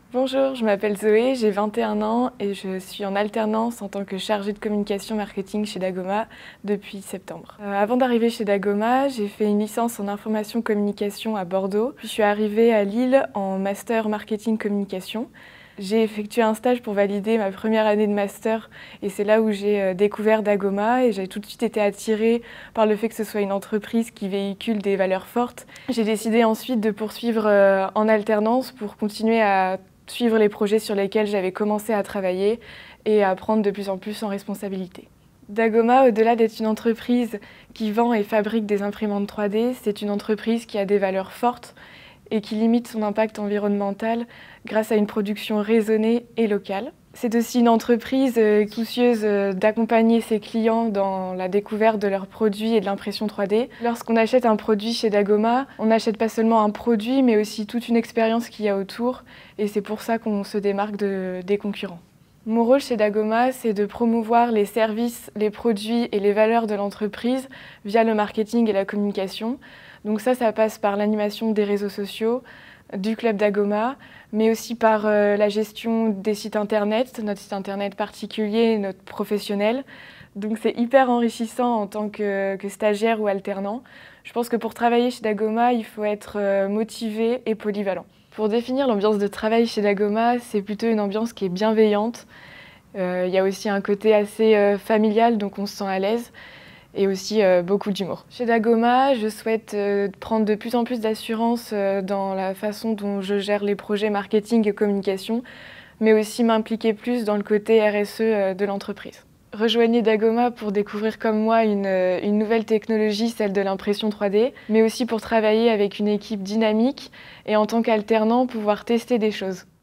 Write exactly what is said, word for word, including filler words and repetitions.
Bonjour, je m'appelle Zoé, j'ai vingt et un ans et je suis en alternance en tant que chargée de communication marketing chez Dagoma depuis septembre. Euh, avant d'arriver chez Dagoma, j'ai fait une licence en information communication à Bordeaux, puis je suis arrivée à Lille en master marketing communication. J'ai effectué un stage pour valider ma première année de master et c'est là où j'ai découvert Dagoma et j'ai tout de suite été attirée par le fait que ce soit une entreprise qui véhicule des valeurs fortes. J'ai décidé ensuite de poursuivre en alternance pour continuer à suivre les projets sur lesquels j'avais commencé à travailler et à prendre de plus en plus en responsabilité. Dagoma, au-delà d'être une entreprise qui vend et fabrique des imprimantes trois D, c'est une entreprise qui a des valeurs fortes et qui limite son impact environnemental grâce à une production raisonnée et locale. C'est aussi une entreprise soucieuse d'accompagner ses clients dans la découverte de leurs produits et de l'impression trois D. Lorsqu'on achète un produit chez Dagoma, on n'achète pas seulement un produit, mais aussi toute une expérience qu'il y a autour, et c'est pour ça qu'on se démarque de, des concurrents. Mon rôle chez Dagoma, c'est de promouvoir les services, les produits et les valeurs de l'entreprise via le marketing et la communication. Donc ça, ça passe par l'animation des réseaux sociaux, du club Dagoma, mais aussi par euh, la gestion des sites internet, notre site internet particulier, notre professionnel. Donc c'est hyper enrichissant en tant que, que stagiaire ou alternant. Je pense que pour travailler chez Dagoma, il faut être euh, motivé et polyvalent. Pour définir l'ambiance de travail chez Dagoma, c'est plutôt une ambiance qui est bienveillante. Euh, il y a aussi un côté assez euh, familial, donc on se sent à l'aise. Et aussi euh, beaucoup d'humour. Chez Dagoma, je souhaite euh, prendre de plus en plus d'assurance euh, dans la façon dont je gère les projets marketing et communication, mais aussi m'impliquer plus dans le côté R S E euh, de l'entreprise. Rejoignez Dagoma pour découvrir comme moi une, une nouvelle technologie, celle de l'impression trois D, mais aussi pour travailler avec une équipe dynamique et en tant qu'alternant pouvoir tester des choses.